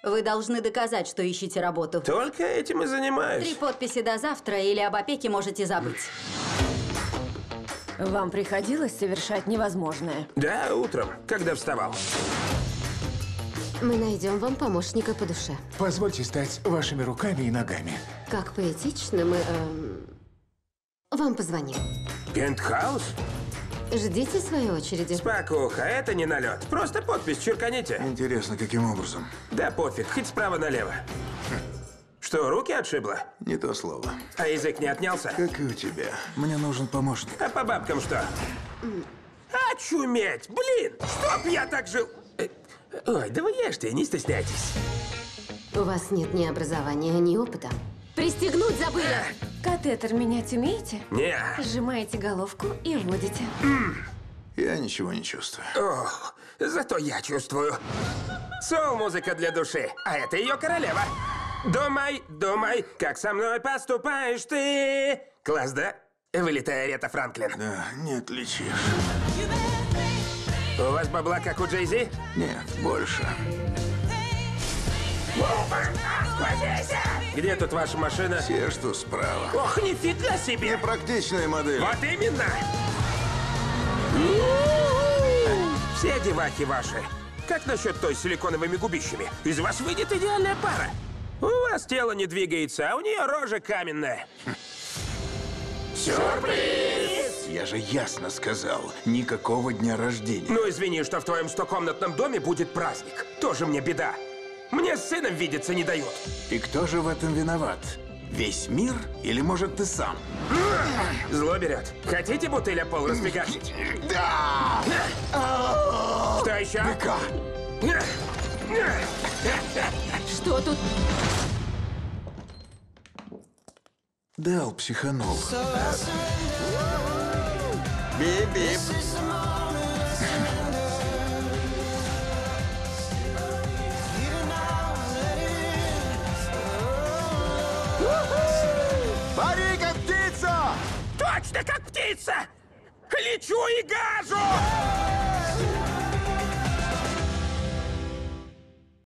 Вы должны доказать, что ищете работу. Только этим и занимаюсь. 3 подписи до завтра, или об опеке можете забыть. Вам приходилось совершать невозможное? Да, утром, когда вставал. Мы найдем вам помощника по душе. Позвольте стать вашими руками и ногами. Как поэтично, мы вам позвоним. Пентхаус? Ждите своей очереди. Спокуха, это не налет. Просто подпись черканите. Интересно, каким образом? Да пофиг, хоть справа налево. Что, руки отшибло? Не то слово. А язык не отнялся? Как и у тебя. Мне нужен помощник. А по бабкам что? Очуметь! Блин! Чтоб я так жил! Ой, да вы ешьте, не стесняйтесь. У вас нет ни образования, ни опыта. Пристегнуть забыли! Катетер менять умеете? Не. Сжимаете головку и вводите. Я ничего не чувствую. Ох, зато я чувствую. Соул-музыка для души, а это ее королева. Думай, думай, как со мной поступаешь ты. Класс, да? Вылитая Арета Франклин. Да, не отличишь. У вас бабла, как у Джей-Зи? Нет, больше. Где тут ваша машина? Те, что справа. Ох, нифига себе! Непрактичная модель. Вот именно! Все девахи ваши. Как насчет той с силиконовыми губищами? Из вас выйдет идеальная пара. У вас тело не двигается, а у нее рожа каменная. Сюрприз! Я же ясно сказал, никакого дня рождения. Ну, извини, что в твоем 100-комнатном доме будет праздник. Тоже мне беда. Мне с сыном видеться не дают. И кто же в этом виноват? Весь мир? Или, может, ты сам? Зло берет. Хотите бутыль о пол расфигачить? Да! Что еще? БК! Что тут? Дал, психанул. Бип-бип. Пари, как птица! Точно как птица! Лечу и гажу!